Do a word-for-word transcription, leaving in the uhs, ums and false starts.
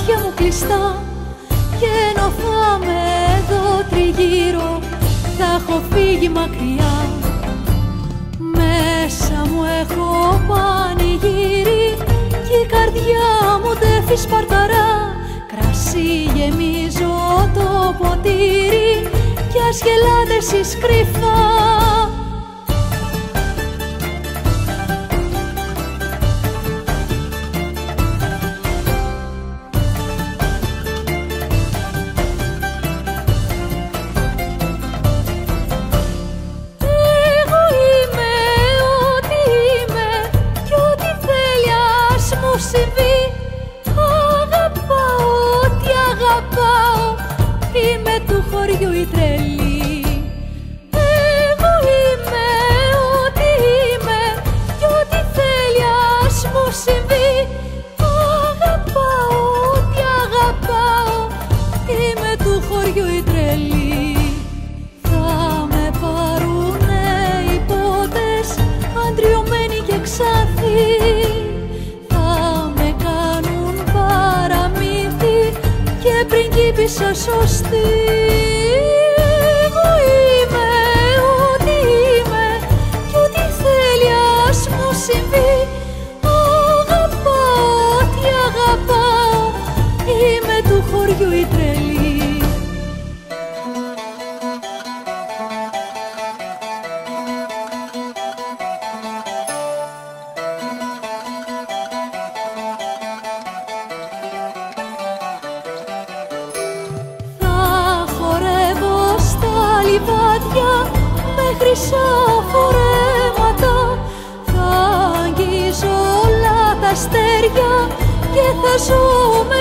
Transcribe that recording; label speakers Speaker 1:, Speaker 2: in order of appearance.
Speaker 1: μάτια μου κλειστά, και ενώ θα με εδώ τριγύρω θα έχω φύγει μακριά. Μέσα μου έχω πανηγύρι κι η καρδιά μου ντέφει σπαρταρά. Κρασί γεμίζω το ποτήρι κι ας γελάτε εσείς κρυφά. Είμαι του χωριού η τρελή. Εγώ είμαι ό,τι είμαι κι ό,τι θέλει ας μου συμβεί. Αγαπάω ό,τι αγαπάω, είμαι του χωριού η τρελή. Θα με πάρουνε οι πότες αντριωμένοι και ξάθοι, θα με κάνουν παραμύθι και πριγκίπισσα σωστή. Εγώ είμαι ό,τι είμαι κι ό,τι θέλει ας μου συμβεί. Αγαπάω ό,τι αγαπάω, είμαι του χωριού η τρελή. Με χρυσά φορέματα θα αγγίζω όλα τα αστέρια και θα ζω με